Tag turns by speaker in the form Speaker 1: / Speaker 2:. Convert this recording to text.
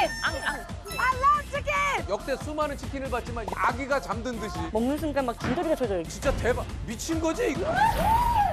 Speaker 1: I love chicken.
Speaker 2: 역대 수많은 치킨을 봤지만 아기가 잠든 듯이
Speaker 1: 먹는 순간 막 진저리가 쳐져요.
Speaker 2: 진짜 대박 미친 거지 이거?